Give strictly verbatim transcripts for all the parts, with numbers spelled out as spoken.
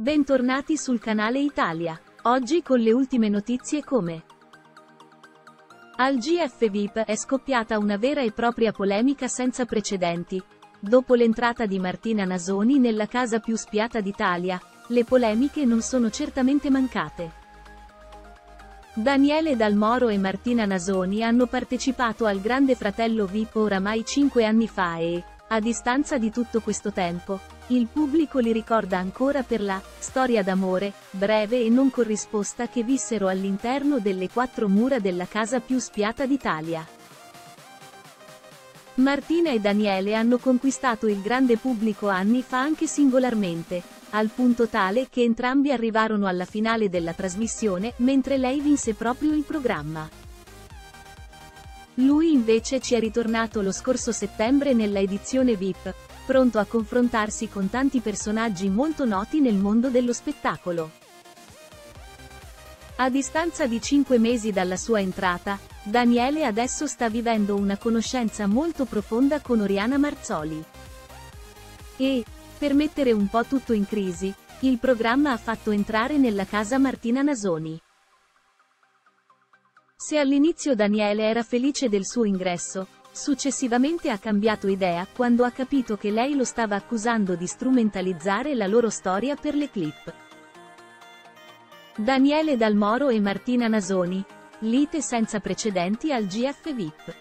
Bentornati sul canale Italia. Oggi con le ultime notizie come al G F V I P è scoppiata una vera e propria polemica senza precedenti. Dopo l'entrata di Martina Nasoni nella casa più spiata d'Italia, le polemiche non sono certamente mancate. Daniele Dal Moro e Martina Nasoni hanno partecipato al Grande Fratello V I P oramai cinque anni fa e, a distanza di tutto questo tempo, il pubblico li ricorda ancora per la storia d'amore, breve e non corrisposta che vissero all'interno delle quattro mura della casa più spiata d'Italia. Martina e Daniele hanno conquistato il grande pubblico anni fa anche singolarmente, al punto tale che entrambi arrivarono alla finale della trasmissione, mentre lei vinse proprio il programma. Lui invece ci è ritornato lo scorso settembre nella edizione V I P, pronto a confrontarsi con tanti personaggi molto noti nel mondo dello spettacolo. A distanza di cinque mesi dalla sua entrata, Daniele adesso sta vivendo una conoscenza molto profonda con Oriana Marzoli. E, per mettere un po' tutto in crisi, il programma ha fatto entrare nella casa Martina Nasoni. Se all'inizio Daniele era felice del suo ingresso, successivamente ha cambiato idea quando ha capito che lei lo stava accusando di strumentalizzare la loro storia per le clip. Daniele Dal Moro e Martina Nasoni. Lite senza precedenti al G F V I P.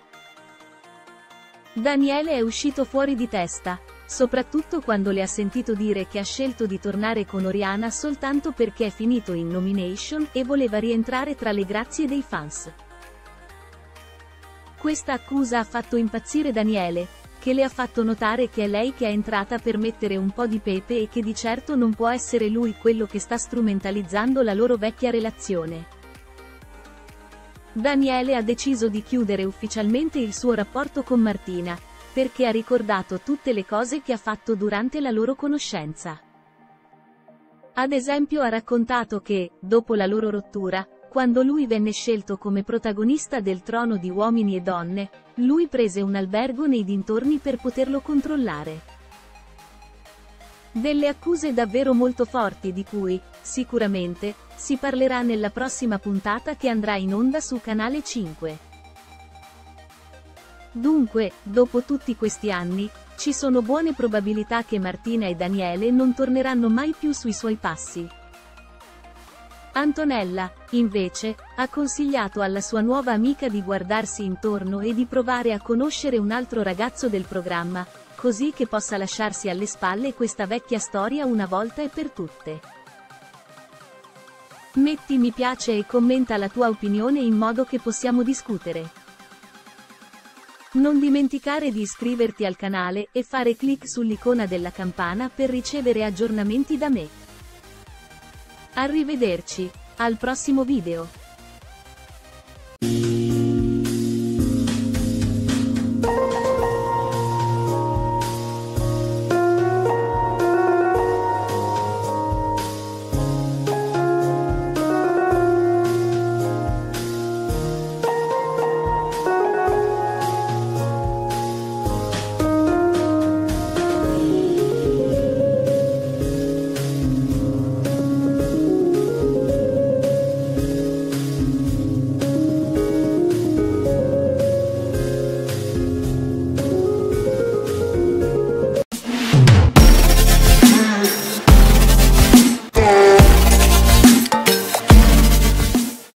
Daniele è uscito fuori di testa, soprattutto quando le ha sentito dire che ha scelto di tornare con Oriana soltanto perché è finito in nomination e voleva rientrare tra le grazie dei fans. Questa accusa ha fatto impazzire Daniele, che le ha fatto notare che è lei che è entrata per mettere un po' di pepe e che di certo non può essere lui quello che sta strumentalizzando la loro vecchia relazione. Daniele ha deciso di chiudere ufficialmente il suo rapporto con Martina, perché ha ricordato tutte le cose che ha fatto durante la loro conoscenza. Ad esempio ha raccontato che, dopo la loro rottura, quando lui venne scelto come protagonista del Trono di Uomini e Donne, lui prese un albergo nei dintorni per poterlo controllare. Delle accuse davvero molto forti di cui, sicuramente, si parlerà nella prossima puntata che andrà in onda su Canale cinque. Dunque, dopo tutti questi anni, ci sono buone probabilità che Martina e Daniele non torneranno mai più sui suoi passi. Antonella, invece, ha consigliato alla sua nuova amica di guardarsi intorno e di provare a conoscere un altro ragazzo del programma, così che possa lasciarsi alle spalle questa vecchia storia una volta e per tutte. Metti mi piace e commenta la tua opinione in modo che possiamo discutere. Non dimenticare di iscriverti al canale e fare clic sull'icona della campana per ricevere aggiornamenti da me. Arrivederci, al prossimo video.